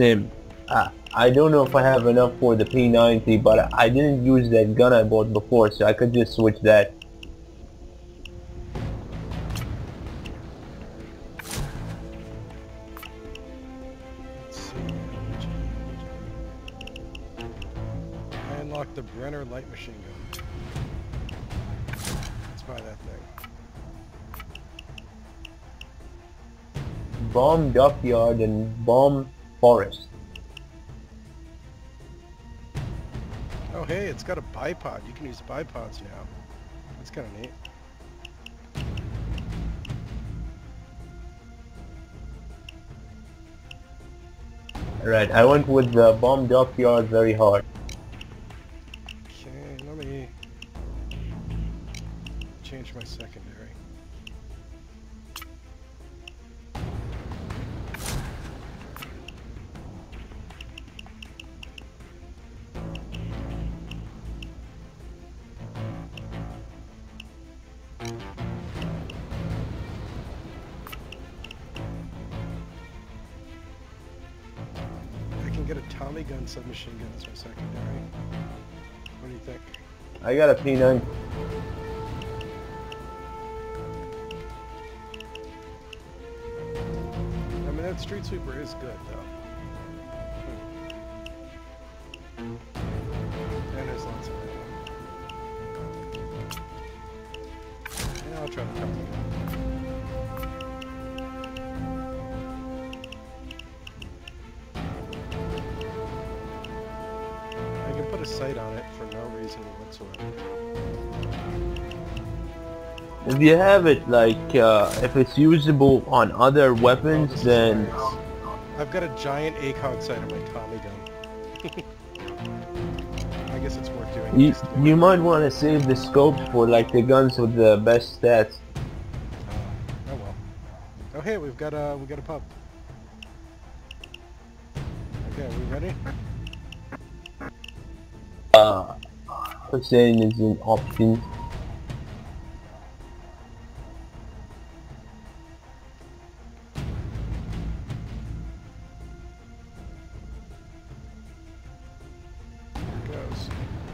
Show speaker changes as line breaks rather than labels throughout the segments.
him. I don't know if I have enough for the P90, but I didn't use that gun I bought before, so I could just switch that.
Let's see. I unlocked the Brenner light machine gun. Let's buy that thing.
Bomb Dockyard and Bomb Forest.
Oh hey, it's got a bipod. You can use bipods now. That's kind of neat.
Right, I went with the Bomb Dockyard very hard.
Okay, let me change my secondary. I can get a Tommy gun submachine gun as my secondary. What do you think?
I got a P90.
I mean, that street sweeper is good, though. And there's lots of ammo. Yeah, I'll try the Tommy gun. I can put a sight on it for no reason whatsoever.
If you have it, like, if it's usable on other weapons,
This is
then...
nice. I've got a giant ACOG sight on my Tommy gun. I guess it's worth doing.
You might want to save the scopes for, like, the guns with the best stats.
Oh well. Oh hey, we got a pub. Okay, we ready?
Hussein is an option.
Goes.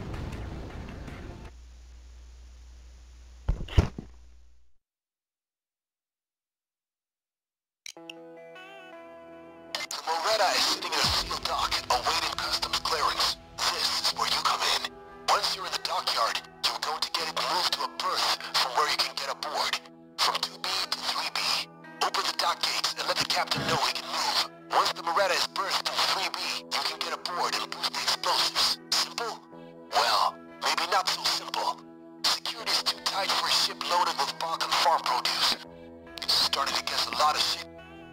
The Moretta is sitting in a sealed dock, awaiting customs clearance. This is where you come in. Once you're in the dockyard, you're going to get it moved to a berth from where you can get aboard. From 2B to 3B. Open the dock gates and let the captain know he can move. Once the Moretta is berthed to 3B, you can get aboard and boost the explosives. Simple? Well, maybe not so simple. Security's too tight for a ship loaded with Balkan farm produce. It's starting to guess a lot of shit.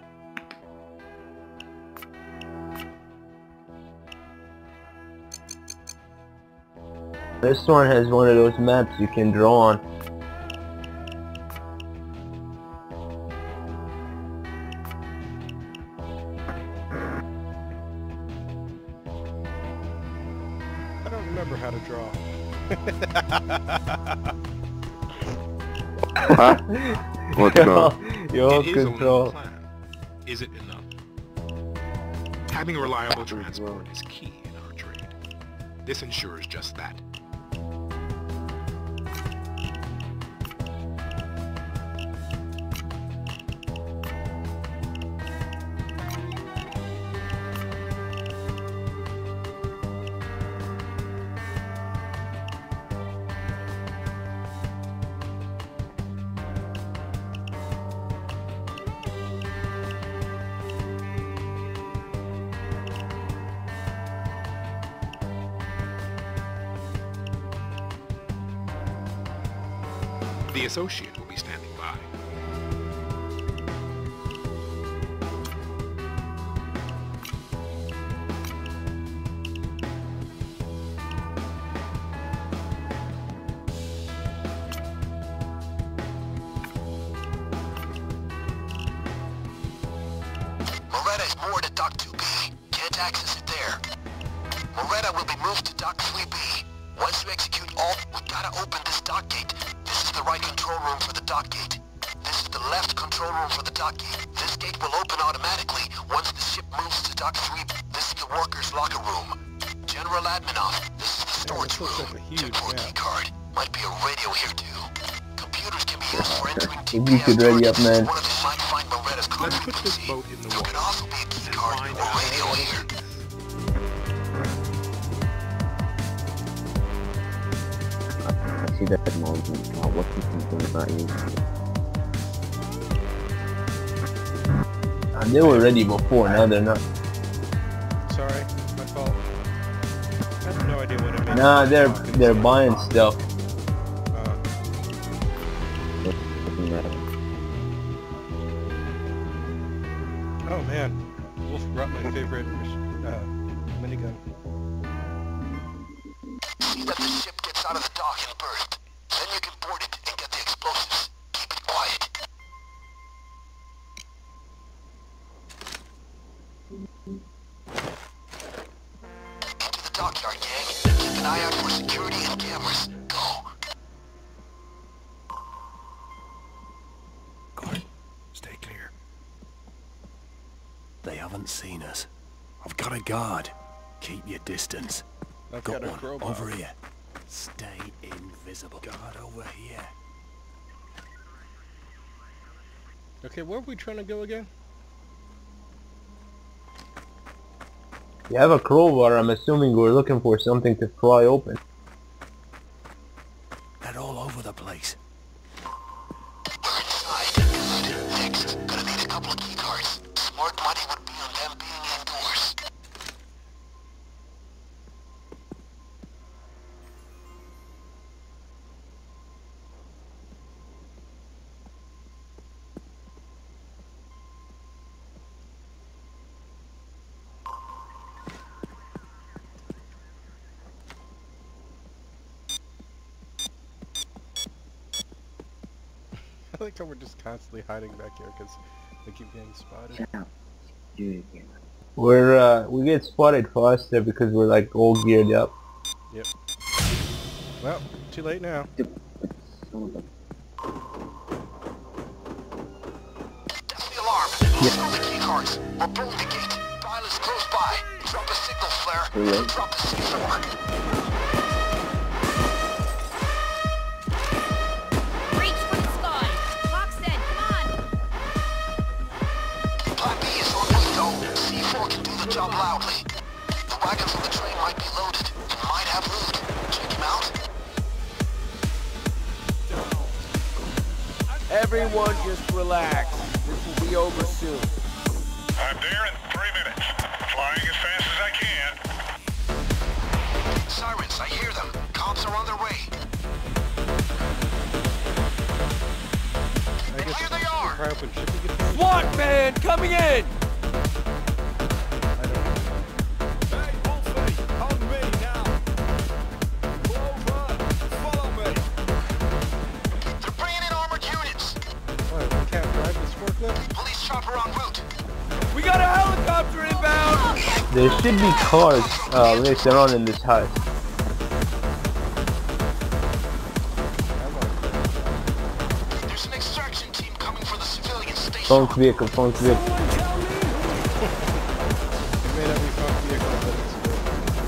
This one has one of those maps you can draw on.
I don't remember how to draw.
Huh? What's wrong?
Your
It is only
control.
a plan. Is it enough? Having reliable transport is key in our trade. This ensures just that. The associate will be standing by.
Moretta is moored at Dock 2B. Can't access it there. Moretta will be moved to Dock 3B. Once you execute alt, we gotta open this dock gate. This is the right control room for the dock gate. This is the left control room for the dock gate. This gate will open automatically once the ship moves to Dock 3B. This is the workers' locker room. General Adminoff, this is the storage
looks
room.
like a huge
Check for a
map.
key card. Might be a radio here too. Computers can be used for entering
If you could ready up, man.
One of them might find Moretta's card
Let's put this
frequency.
boat in the
There could
water
also be a key
and
card
find
or
out
radio
what
here.
it is.
I see that moment. What do you think about you?
They were ready before, now they're not.
Sorry, my fault. I have no idea what I meant.
Nah, they're buying stuff.
Oh man, Wolf brought my favorite minigun.
See that the ship gets out of the dock and berth. Then you can board it and get the explosives. Keep it quiet. Into the dockyard, gang. Keep an eye out for security and cameras. Go.
Good. Stay clear. They haven't seen us. I've got a guard. Keep your distance.
I've
Got
got a
one
crowbar.
over here. Stay invisible. Guard over here.
Okay, where are we trying to go again?
You have a crowbar, I'm assuming we're looking for something to pry open.
They're all over the place.
We're inside. Good. Next, gonna need a couple of key cards. Smart money would be on them being indoors.
I like how we're just constantly hiding back here because we keep getting spotted.
Yeah. Do it again.
We get spotted faster because we're like all geared up.
Yep. Well, too late now.
Some of them.
That's the alarm. Throw the key cards. We're pulling the gate. Dial is close by. Drop a signal flare.
Really?
Drop the C4.
Reach for the sky. Hoxton, come on.
Plan B is on window. C4 can do the job loudly. The wagons on the train might be loaded and might have loot. Check him out.
Everyone just relax. This will be over soon.
I'm there in 3 minutes. Flying as fast as I can.
Sirens, I hear them. Cops are on their way.
I guess
Here they are.
pry open shipping containers?
SWAT man coming in!
I don't know.
Hey, Wolfie, on me now. Pull over. Follow me.
They're bringing in armored units.
What, we can't drive this forklift?
Police chopper en route.
We got a helicopter inbound!
There should be cars later on in this house.
There's an extraction team coming for the civilian station.
Funk vehicle, funk vehicle.
It may not be fun vehicle, but it's good.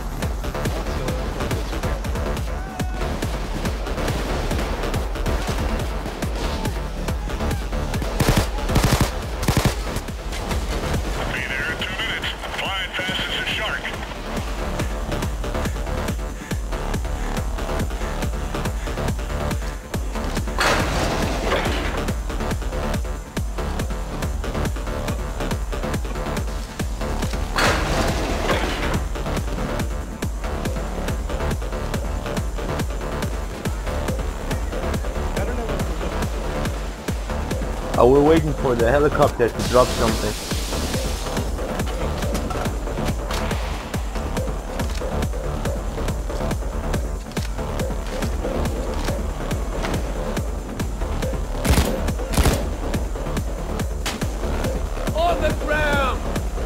I'll be there in 2 minutes. Flying fast as a shark.
I don't know what we're looking
We're waiting for the helicopter to drop something.
On the ground!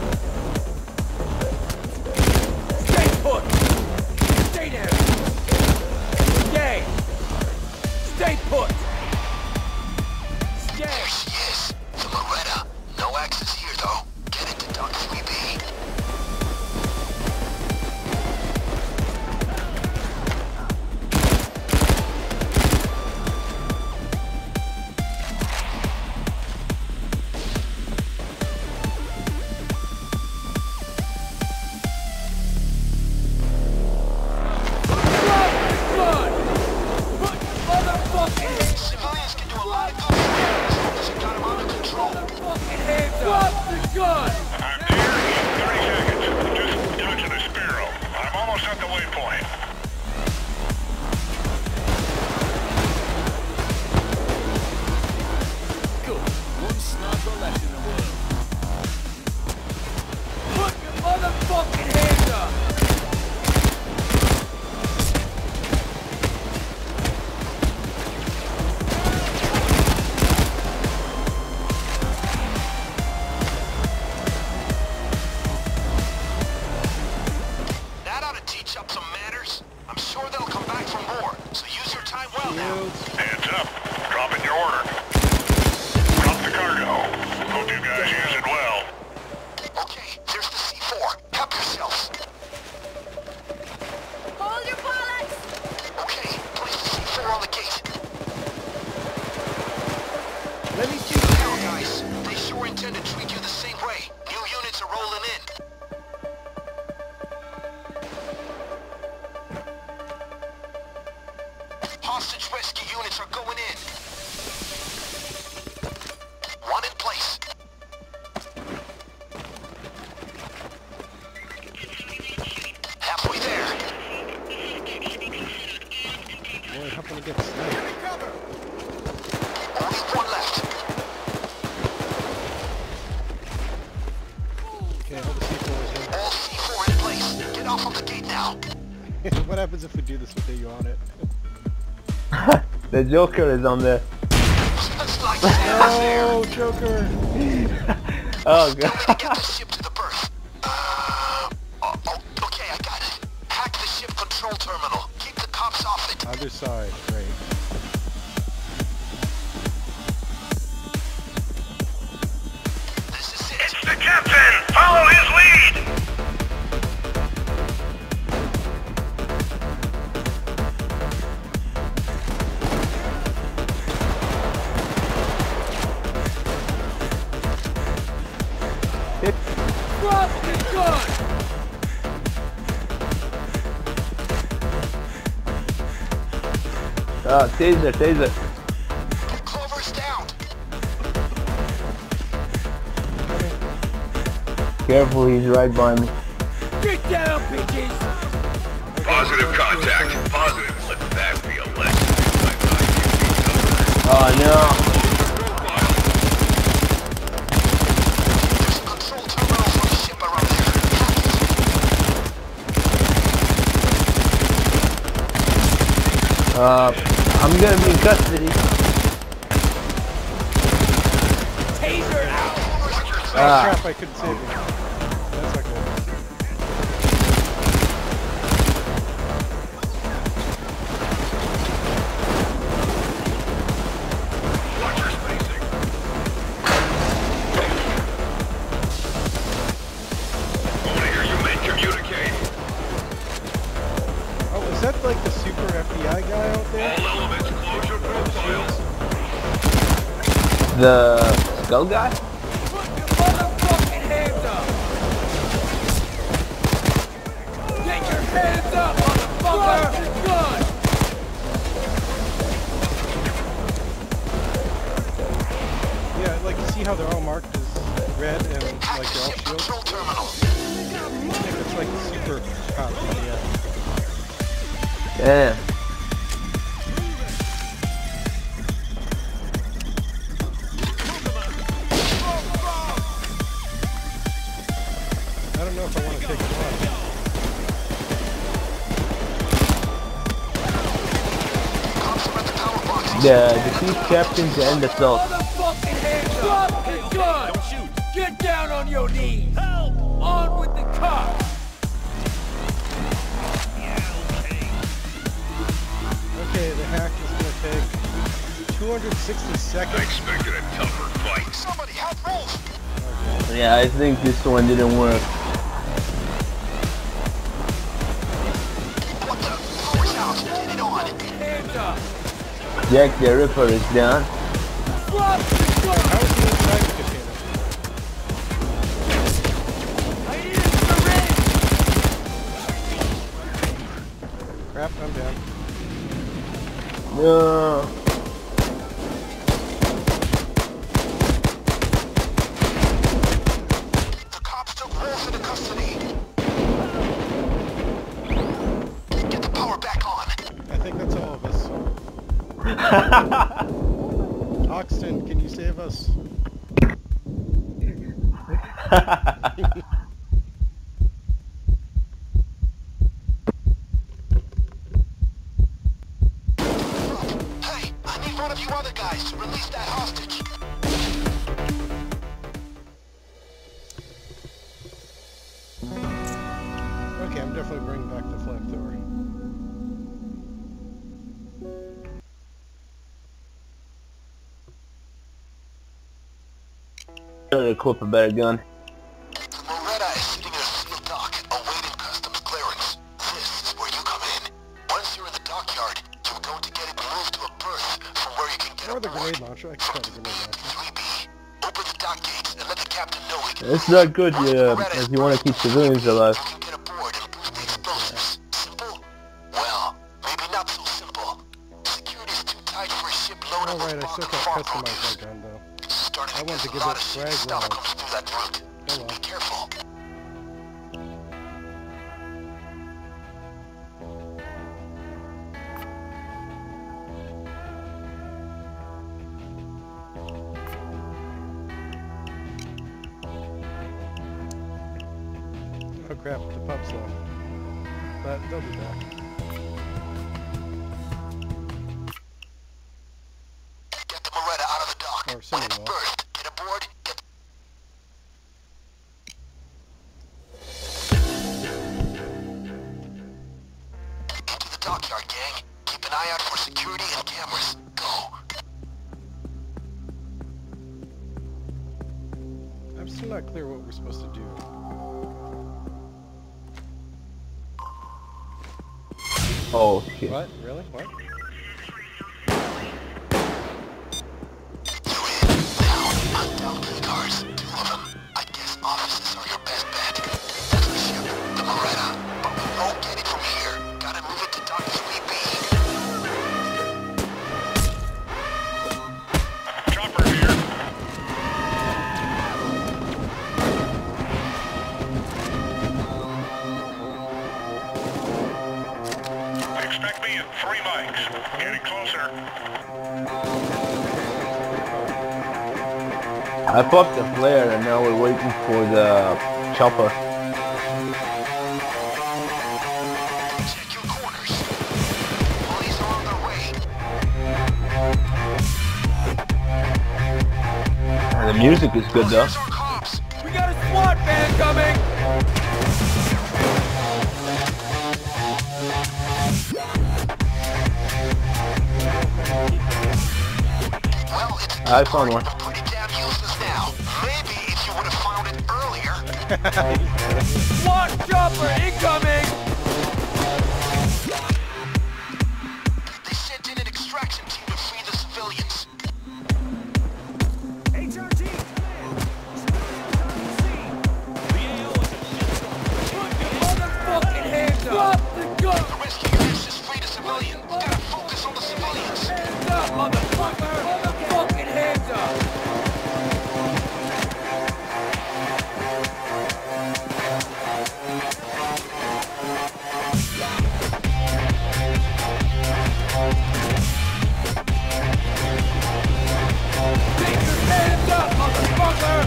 Stay put! Stay there! Stay! Stay put! Stay!
There she is. The Loretta. No access here, hostage rescue units are going in. One in place. Halfway there.
Boy, how can I get sniped?
Only one left.
Okay, hold the C4s
All C4 in place. Get off of the gate now.
in. What happens if we do this with you on it?
The Joker is on there.
Looks like Sam's there.
Oh, Joker!
Oh
Still need to
god.
get the ship to the berth. Okay, I got it. Hack the ship control terminal. Keep the cops off it.
Other side, great.
This is it.
It's the captain! Follow his lead!
Taser, taser.
Clover's down.
Careful, he's right by me.
Positive contact. Positive. Let that be a lesson.
Oh no.
There's a control terminal for the ship around there. Hack it.
I'm gonna be in custody.
Oh crap, I couldn't save you. That's not good.
Watch your spacing. I want to hear you men communicate.
Oh, is that like the super FBI guy out there?
All elements, close your profiles.
The skull guy?
Yeah, like you see how they're all marked as red and
Hack
like
the
they're all
ship
shields?
control terminal.
I think it's like the super cop, yeah.
Damn.
I don't know if I want to take it on.
Cops are at the power box.
The chief captain to end assault.
Get down on your knees! Help! On with the car!
Okay, the hack is going to take 260
I
seconds.
expected a tougher fight.
Somebody help Wolf.
Yeah, I think this one didn't work.
What the? Power's out. Get it on.
Hands up!
Jack the Ripper is down.
How is the inside the container? Crap, I'm down.
No.
The cops took Wolf into custody. Get the power back on.
I think that's all of us. Oxton, can you save us?
Hey, I need one of you other guys to release that hostage.
Okay, I'm definitely bringing back the flamethrower.
Gotta equip a better gun.
Loretta is sitting in a sealed dock, awaiting customs clearance. This is where you come in. Once you're in the dockyard, you're going to get it moved to a berth from where you can get
Or the
aboard.
grenade launcher. I can try the grenade launcher.
3B, open the dock gates and let the captain know he can
It's
move.
not good
Once Loretta
if
is
you want to keep civilians alive.
You can get aboard and boost the explosives. Simple? Well, maybe not so simple.
still
the
can't
farm
customize
produce.
my gun though.
Starting
I
to
want
get
to
a
give
lot
it
of
swag
stuff
rounds.
comes through that route.
Oh
So
well.
be careful.
Oh crap, the pup's left. But they'll be back.
Get the Beretta out of the dock.
Or
When
someone
it's
will.
burst, get aboard, get into the dockyard, gang. Keep an eye out for security and cameras. Go.
I'm still not clear what we're supposed to do.
Oh shit.
What? Really? What?
You're in. Now, hunt down key cards. 2 of them. I guess offices are your best bet. That's the ship, the Beretta. But we won't get it from here. Gotta move it to Dock 3B.
Chopper here. Expect me in 3 mics. Getting closer.
I popped the flare and now we're waiting for the chopper.
Check your corners. Police are on their way.
And the music is good though.
Here's our cops.
We got a SWAT van coming!
Well, it's
I found one.
pretty damn useless now. Maybe if you would have found it earlier.
SWAT chopper incoming!
They sent in an extraction team to free the civilians.
HRT! Put your motherfucking hands up! Drop the gun!
The rescue units just freed a civilian. We gotta focus on the civilians.
Hands up, motherfucker! Motherfucking hands up! Take your hands up, motherfucker!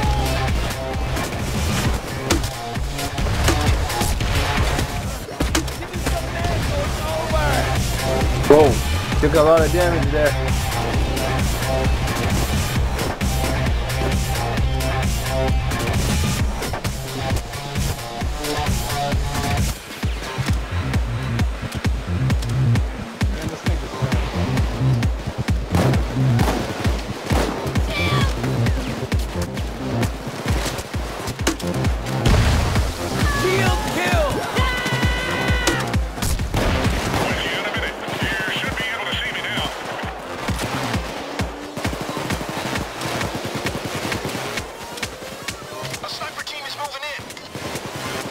Give me some man so it's over!
Whoa, took a lot of damage there.
Man, this thing is bad.
Shield kill!
With you in a minute. You should be able to see me now.
A sniper team is moving in.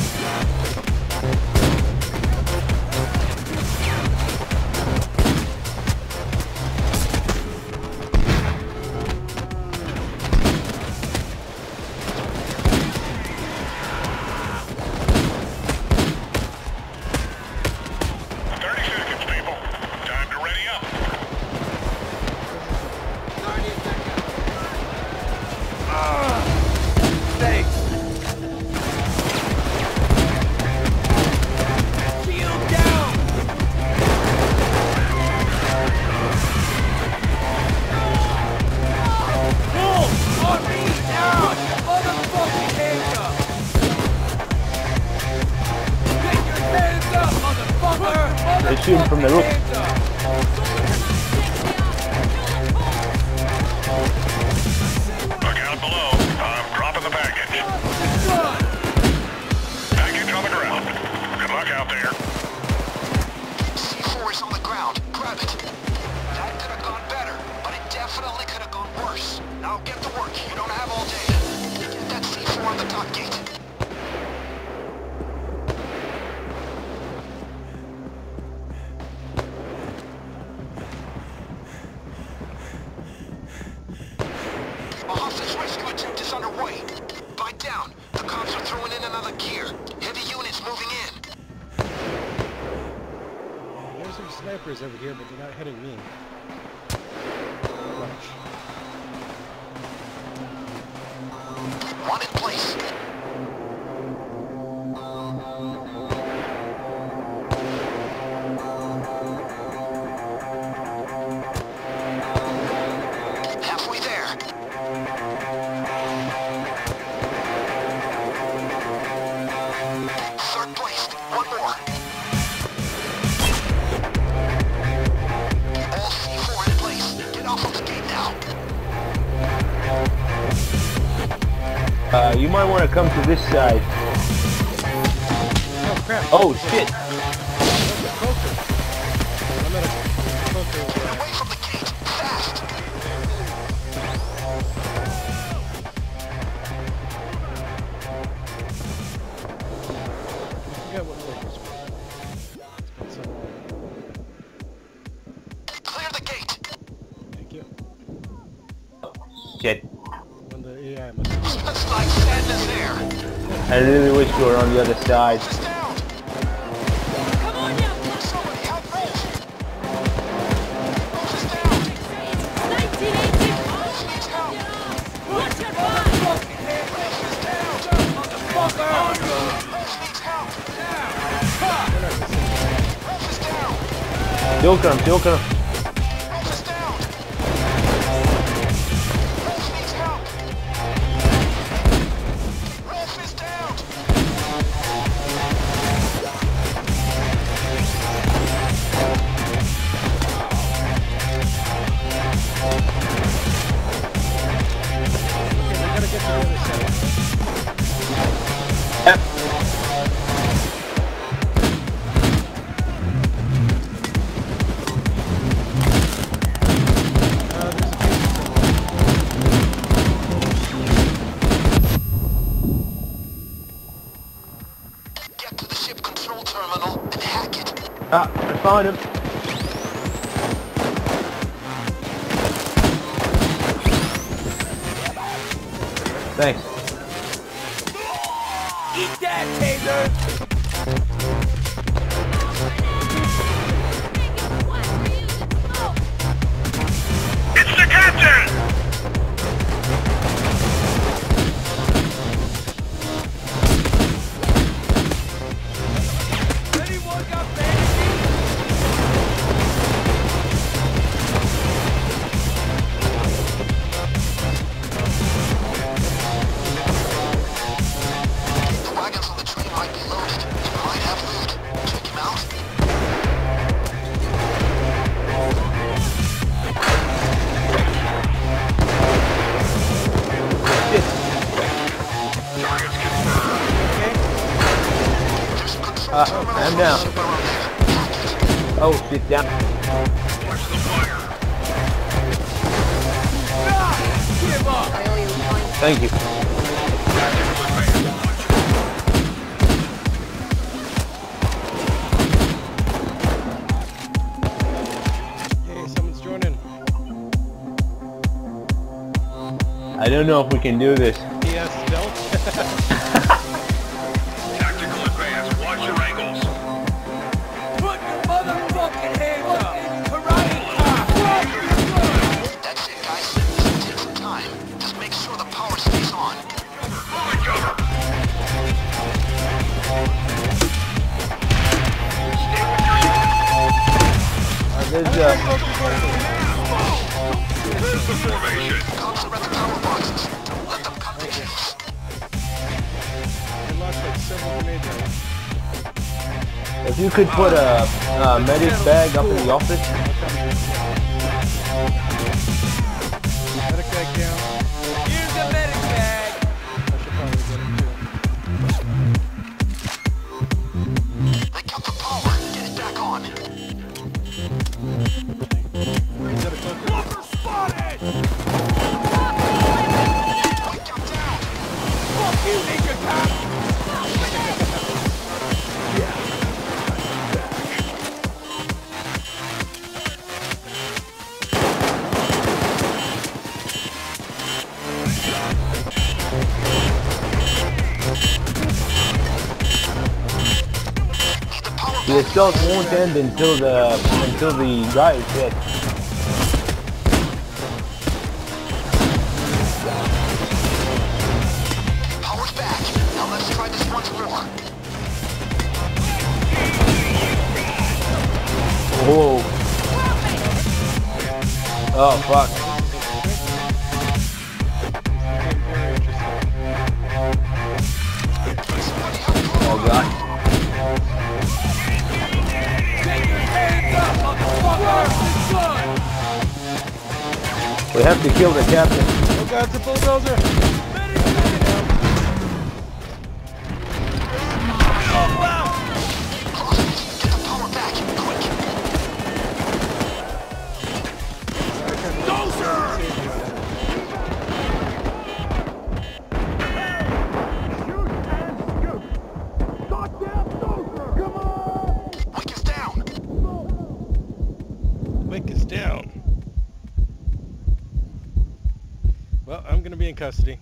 Time to ready up.
30 seconds! Thanks! Shield down! Wolf! On me now! Put your motherfucking hands up! Get your hands up, motherfucker!
They're shooting from the roof.
Hands up!
Look out below. I'm dropping the package.
Gun!
Package on the ground. Good luck out there.
C4 is on the ground. Grab it. That could have gone better, but it definitely could have gone worse. Now get to work. You don't have all day. Get that C4 on the dock gate.
snipers over here, but they're not hitting me. Much.
One in place. Halfway there. Third place. One more. All C4 in place. Get off of the gate now.
You might want to come to this side.
Oh crap!
Oh shit!
That's a poker. I'm at a poker.
Away from the gate. Fast.
I forgot what poker's for. It's been so long.
Clear the gate.
Thank you.
Shit.
When the AI must
Smells like sadness there.
I really wish we were on the other side.
Is down.
Come on now!
Somebody help Wolf. Wolf is down.
1918!
Wolf needs help.
Watch your back!
Wolf is down. Wolf needs help. Wolf is down.
Still come, still come.
Wolf is down. Wolf needs help. Wolf is down.
Okay, we gotta get to the other side.
Yep.
There's a picture
Get to the ship control terminal and hack it.
Ah, I found him. Thanks.
Eat that, Taser!
It's the captain!
Anyone got bandages?
The wagons on the train might be loaded. They might have loot. Check him out.
Targets confirmed.
There's a control terminal
I'm
on
down.
the ship around there. Hack it.
Oh shit, down.
Watch the fire.
Give up!
Thank you.
Tactical advance.
Hey, someone's joining.
I don't know if we can do this.
PS stealth.
Tactical advance. Watch your angles.
Put your motherfucking hands up! Karate chop!
That's it, guys. Just take some time. Just make sure the power stays on.
Moving cover.
There's
This is the formation.
Cops are at the power boxes. Don't let them come to you.
I lost like several grenades out.
if you could put a medic bag up in the office.
Medic bag down.
Here's the medic bag!
I should probably get it too.
They cut the power. Get it back on.
Is that a cloaker?
Walker spotted!
Wake up down.
Fuck you, Ninja Cop!
The assault won't end until the guy is dead.
Power's back. Now let's try this once more.
Whoa. Oh fuck. Oh god. We have to kill the captain.
Oh god, it's a bulldozer!
Get the power back, quick. Wick is down.
Wick is down. Well, I'm gonna be in custody.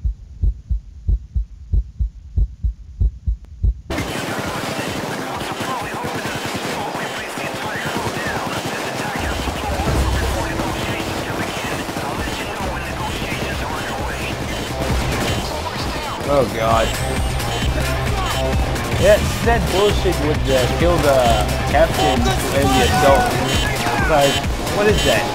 Oh god. Yeah, that bullshit with kill the captain and the assault. Like, what is that?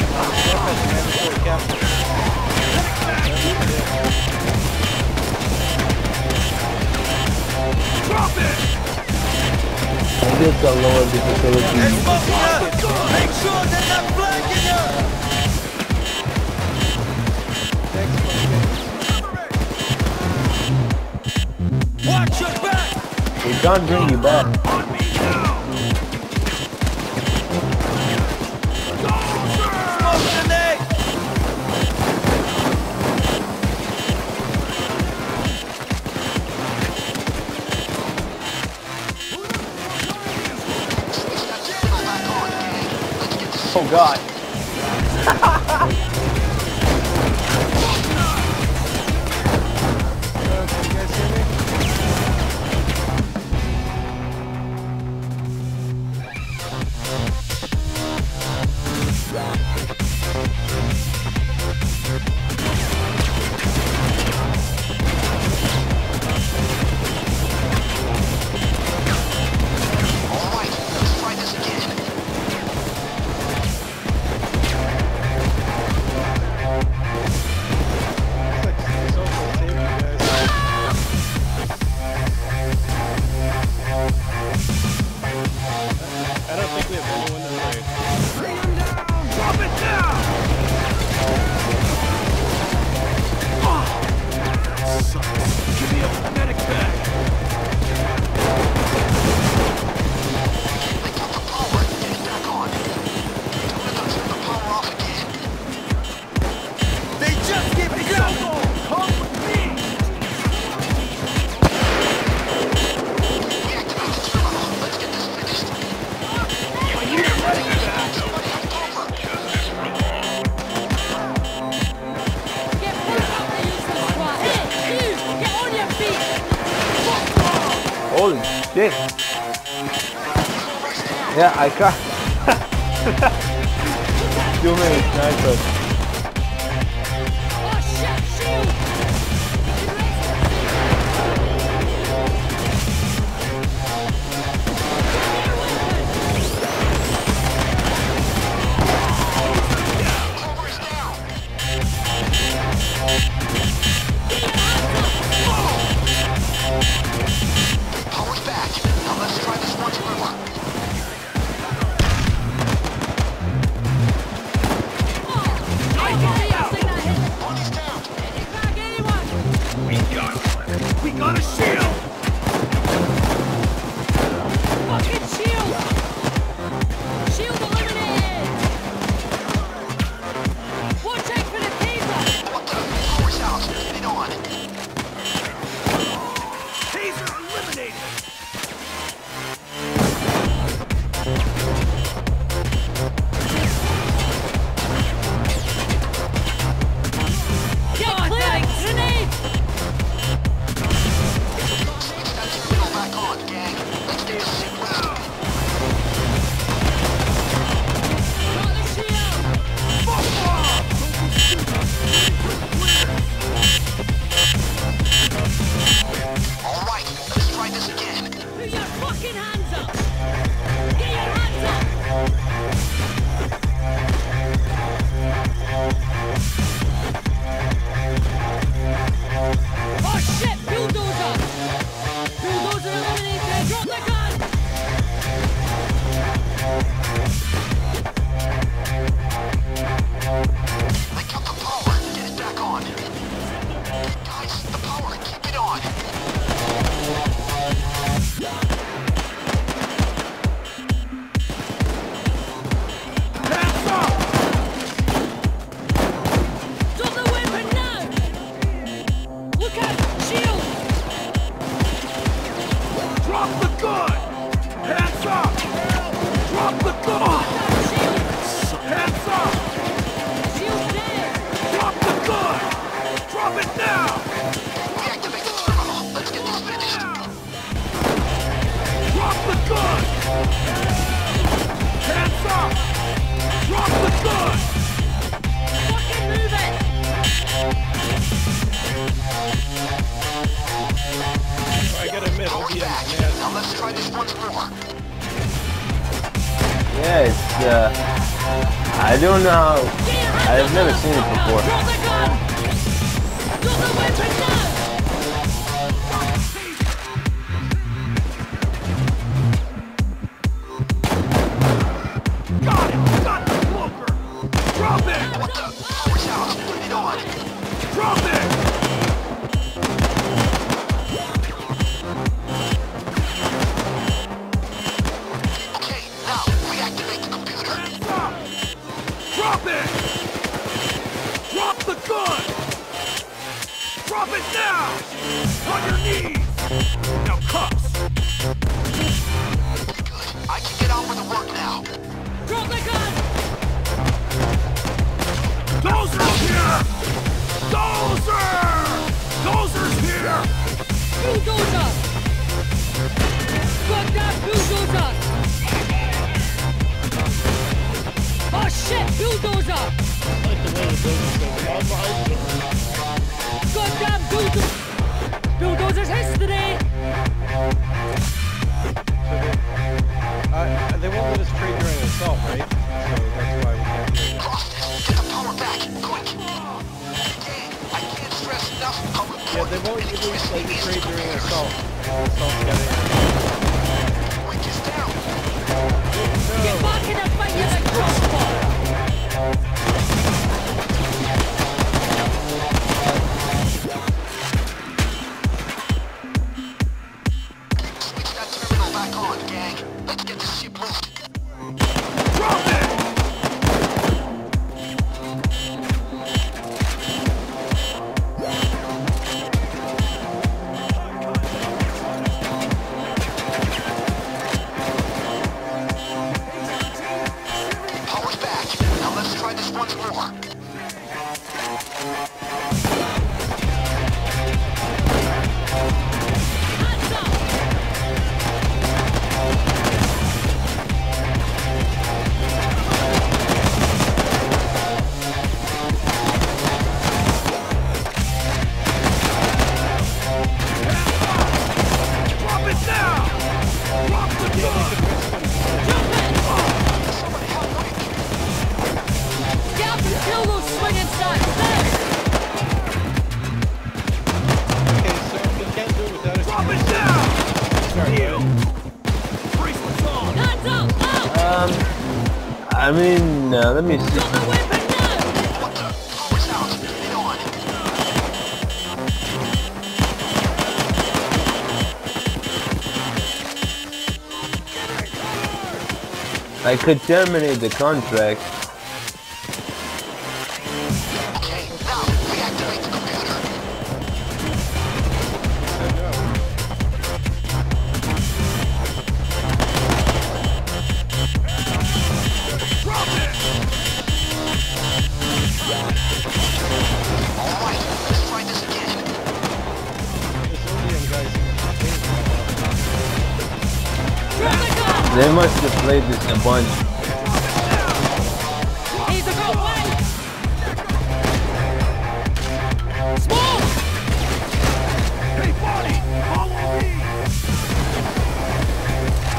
Drop it!
And this a lower difficulty.
Make sure they're not flanking you! Watch your back!
We can't bring you back.
Smoke grenade!
Oh god.
Can you guys hear me?
Alright, let's try this again.
I don't think we have anyone to trade.
Drop it down! Give me a medic bag!
They got the power. Get it back on. Tell them to turn the power off again.
They just gave me something! Come with me!
Reactivate the terminal. Let's get this finished. Somebody have power.
Get back up the useless squad! Hey, you! Get on your feet!
Holy shit. Yeah, I can't. Too many snipers.
Oh shit, shield!
Power is down. Power's back. Now let's try this once more.
hands up! Get your hands up! Oh shit! Bulldozer! Bulldozer eliminated! Drop the gun!
They cut the power. Get it back on. Guys, the power. Keep it on.
Hands up!
Drop the weapon now! Look out! Shield!
Drop the gun! Hands up! Drop the gun!
Shield!
Hands up!
Shield dead!
Drop the gun! Drop it now!
Reactivate the terminal. Let's get this finished.
Drop the gun! Hands up! Drop the gun!
Fucking move it!
I gotta admit,
Power's
OBM
back.
is mad.
Now let's try this once more.
Yeah, it's I don't know how.
Get your hands
I've
up,
never seen it
motherfucker!
before.
Drop the gun! Drop the weapon now!
Got it! Got the smoker! Drop it!
What the? Power's out. Put it on.
Drop it!
Okay, now reactivate the computer.
Hands up! Drop it! Drop the gun! Drop it now! On your knees! Now cuffs!
Good. I can get on with the work now.
Drop the gun!
Dozer's here! Dozer! Dozer's here!
Bulldozer! Goddamn bulldozer! Oh shit! Bulldozer! Goddamn bulldozer! Bulldozer's history!
They won't let us trade during assault, right? So that's why we can't do it.
Cross this. Get the power back. Quick. Gang, I can't stress enough how
Yeah,
important
they won't even let
electricity
you
is to
trade during
computers.
assault. Assault together.
Wake is down.
Get back in the fight, you like crossbar!
Switch that terminal back on, gang. Let's get this ship moved.
Drop it!
Power's back. Now let's try this once more.
Hands up!
Drop it now! Drop the gun!
Jump it!
Somebody help Wake.
Get up and kill those swinging sacks! There!
Okay, so we can't do it without a
Drop it down! You! Bracelets on!
Hands up! Out!
I mean, let me see.
Drop the weapon now!
What the? Power's out. Get it on.
I could terminate the contract.
Okay, now reactivate the computer.
Drop it!
All right, let's try this again.
This OBM guy's
Drop the gun!
They must have played this a bunch.
He's a go away! Smoke!
Hey, buddy! Follow me!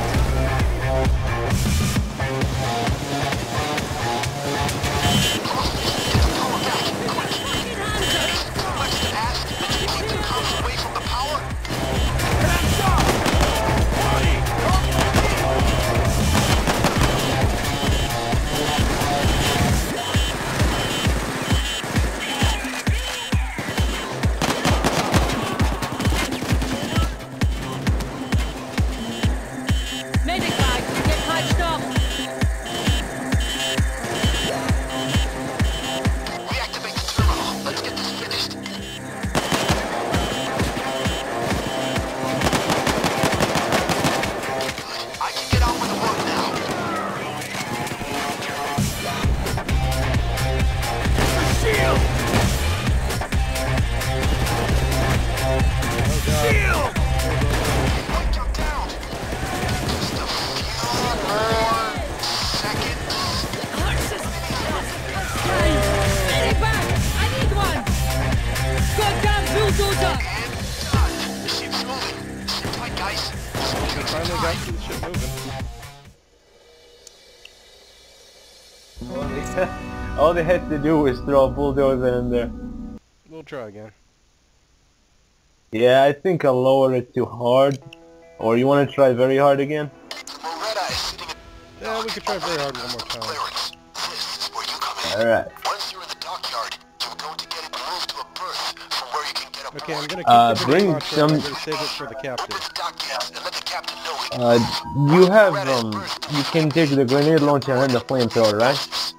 finally got some shit moving.
All they had to do was throw a bulldozer in there.
We'll try again.
Yeah, I think I'll lower it too hard. Or you want to try very hard again?
Loretta is sitting at
Yeah, we could try very hard one more time.
clearance. This is where you come in.
Alright.
Once you're in the dockyard, you're going to get it moved to a berth from where you can get aboard.
Okay, I'm gonna keep the
bring
grenade launcher,
some-
I'm gonna save it for the captain.
Open the dock gates and let the captain know it.
You have, you can take the grenade launcher and the flamethrower, right?